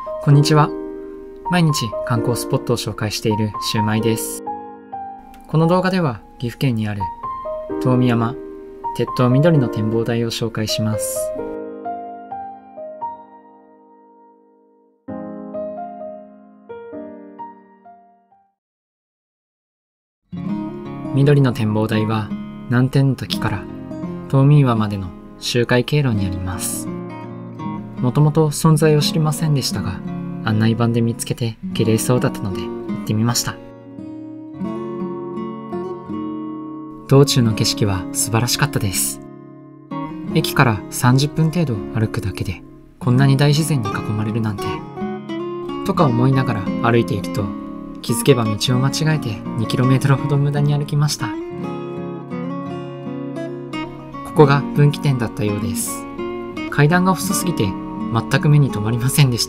こんにちは。毎日観光スポットを紹介しているシュウマイです。この動画では岐阜県にある遠見山鉄塔緑の展望台を紹介します。緑の展望台は南天の滝から遠見岩までの周回経路にあります。もともと存在を知りませんでしたが、案内板で見つけて綺麗そうだったので行ってみました。道中の景色は素晴らしかったです。駅から30分程度歩くだけでこんなに大自然に囲まれるなんてとか思いながら歩いていると、気づけば道を間違えて 2km ほど無駄に歩きました。ここが分岐点だったようです。階段が細すぎて全く目に留まりませんでした。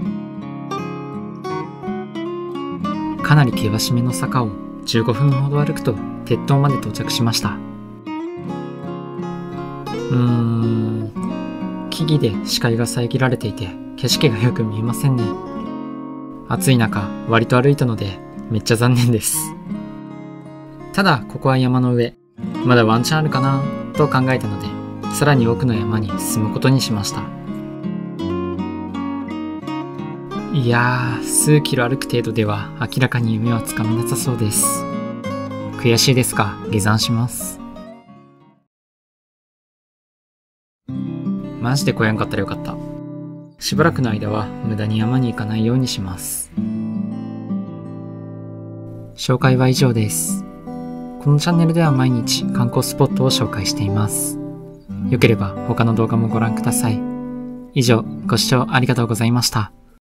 かなり険しめの坂を15分ほど歩くと鉄塔まで到着しました。木々で視界が遮られていて景色がよく見えませんね。暑い中割と歩いたのでめっちゃ残念です。ただここは山の上、まだワンチャンあるかなと考えたので、さらに奥の山に進むことにしました。いやー、数キロ歩く程度では明らかに夢はつかめなさそうです。悔しいですが下山します。マジで来やんかったらよかった。しばらくの間は無駄に山に行かないようにします。紹介は以上です。このチャンネルでは毎日観光スポットを紹介しています。よければ他の動画もご覧ください。以上、ご視聴ありがとうございました。